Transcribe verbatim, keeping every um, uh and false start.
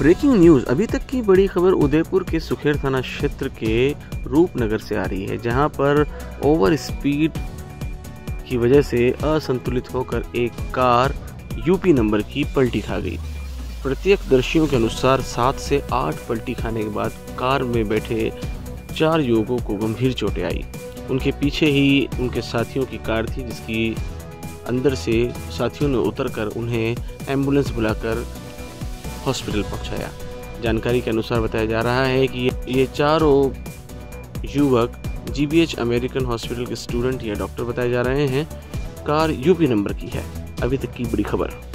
Breaking news. अभी तक की बड़ी खबर उदयपुर के सुखेर थाना क्षेत्र के रूपनगर से आ रही है, जहां पर ओवर स्पीड की वजह से असंतुलित होकर एक कार यूपी नंबर की पलटी खा गई। प्रत्यक्षदर्शियों के अनुसार सात से आठ पलटी खाने के बाद कार में बैठे चार युवकों को गंभीर चोटें आई। उनके पीछे ही उनके साथियों की कार थी, जिसकी अंदर से साथियों ने उतरकर उन्हें एम्बुलेंस बुलाकर हॉस्पिटल पहुंचाया। जानकारी के अनुसार बताया जा रहा है कि ये चारों युवक जीबीएच अमेरिकन हॉस्पिटल के स्टूडेंट या डॉक्टर बताए जा रहे हैं। कार यूपी नंबर की है। अभी तक की बड़ी खबर।